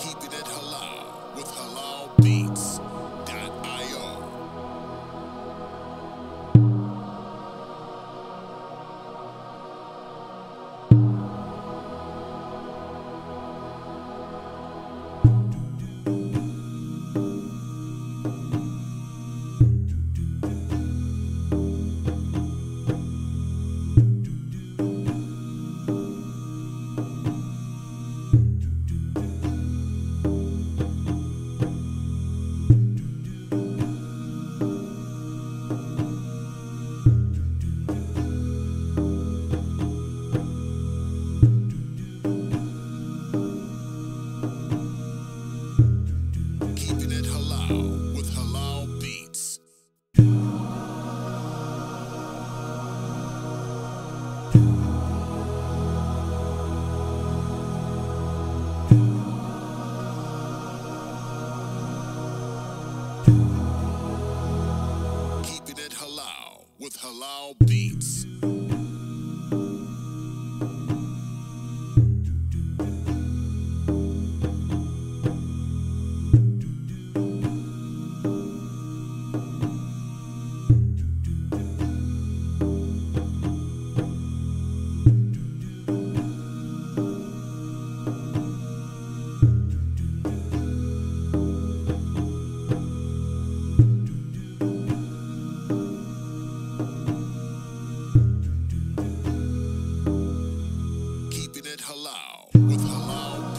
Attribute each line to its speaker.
Speaker 1: Keeping it halal with halalbeats.io. Keeping it halal with halal beats. Keeping it halal with halal beats. Keeping it halal with halal